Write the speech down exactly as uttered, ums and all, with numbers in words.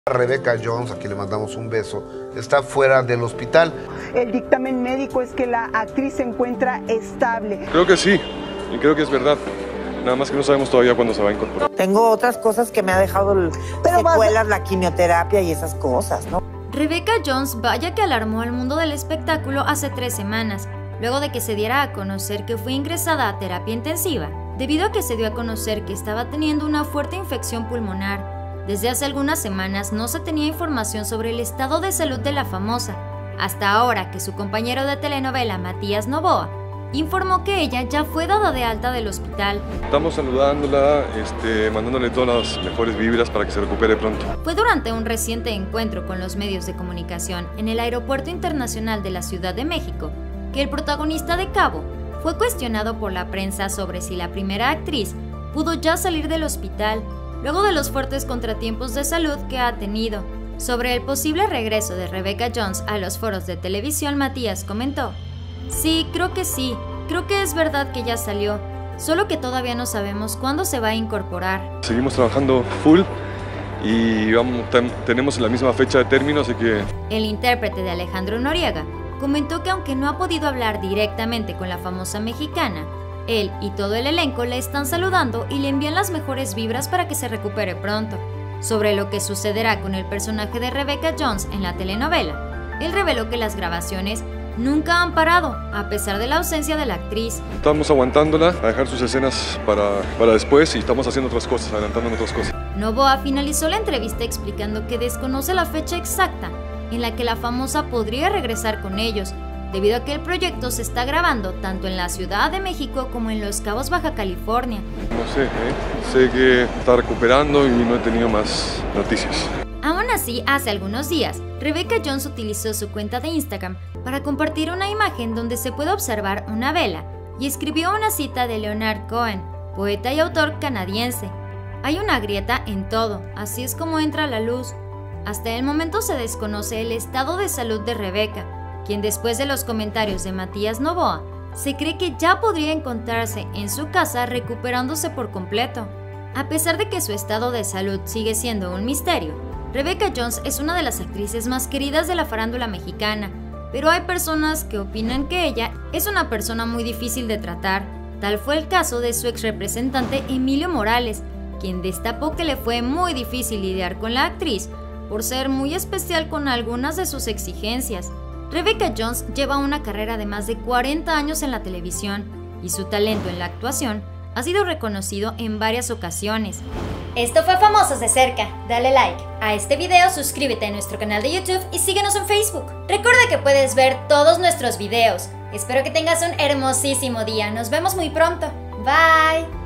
Rebecca Jones, a quien le mandamos un beso, está fuera del hospital. El dictamen médico es que la actriz se encuentra estable. Creo que sí, y creo que es verdad. Nada más que no sabemos todavía cuándo se va a incorporar. Tengo otras cosas que me ha dejado el, secuelas, la quimioterapia y esas cosas, ¿no? Rebecca Jones, vaya que alarmó al mundo del espectáculo hace tres semanas, luego de que se diera a conocer que fue ingresada a terapia intensiva, debido a que se dio a conocer que estaba teniendo una fuerte infección pulmonar. Desde hace algunas semanas no se tenía información sobre el estado de salud de la famosa, hasta ahora que su compañero de telenovela, Matías Novoa, informó que ella ya fue dada de alta del hospital. Estamos saludándola, este, mandándole todas las mejores vibras para que se recupere pronto. Fue durante un reciente encuentro con los medios de comunicación en el Aeropuerto Internacional de la Ciudad de México que el protagonista de Cabo fue cuestionado por la prensa sobre si la primera actriz pudo ya salir del hospital luego de los fuertes contratiempos de salud que ha tenido. Sobre el posible regreso de Rebecca Jones a los foros de televisión, Matías comentó: "Sí, creo que sí, creo que es verdad que ya salió, solo que todavía no sabemos cuándo se va a incorporar". Seguimos trabajando full y vamos, tenemos la misma fecha de término, así que... El intérprete de Alejandro Noriega comentó que aunque no ha podido hablar directamente con la famosa mexicana, él y todo el elenco le están saludando y le envían las mejores vibras para que se recupere pronto. Sobre lo que sucederá con el personaje de Rebecca Jones en la telenovela, él reveló que las grabaciones nunca han parado, a pesar de la ausencia de la actriz. Estamos aguantándola a dejar sus escenas para, para después y estamos haciendo otras cosas, adelantando otras cosas. Novoa finalizó la entrevista explicando que desconoce la fecha exacta en la que la famosa podría regresar con ellos, debido a que el proyecto se está grabando tanto en la Ciudad de México como en Los Cabos, Baja California. No sé, ¿eh? Sé que está recuperando y no he tenido más noticias. Aún así, hace algunos días, Rebecca Jones utilizó su cuenta de Instagram para compartir una imagen donde se puede observar una vela y escribió una cita de Leonard Cohen, poeta y autor canadiense. Hay una grieta en todo, así es como entra la luz. Hasta el momento se desconoce el estado de salud de Rebecca, quien después de los comentarios de Matías Novoa, se cree que ya podría encontrarse en su casa recuperándose por completo. A pesar de que su estado de salud sigue siendo un misterio, Rebecca Jones es una de las actrices más queridas de la farándula mexicana, pero hay personas que opinan que ella es una persona muy difícil de tratar. Tal fue el caso de su ex representante Emilio Morales, quien destapó que le fue muy difícil lidiar con la actriz por ser muy especial con algunas de sus exigencias. Rebecca Jones lleva una carrera de más de cuarenta años en la televisión y su talento en la actuación ha sido reconocido en varias ocasiones. Esto fue Famosos de Cerca. Dale like a este video, suscríbete a nuestro canal de YouTube y síguenos en Facebook. Recuerda que puedes ver todos nuestros videos. Espero que tengas un hermosísimo día. Nos vemos muy pronto. Bye.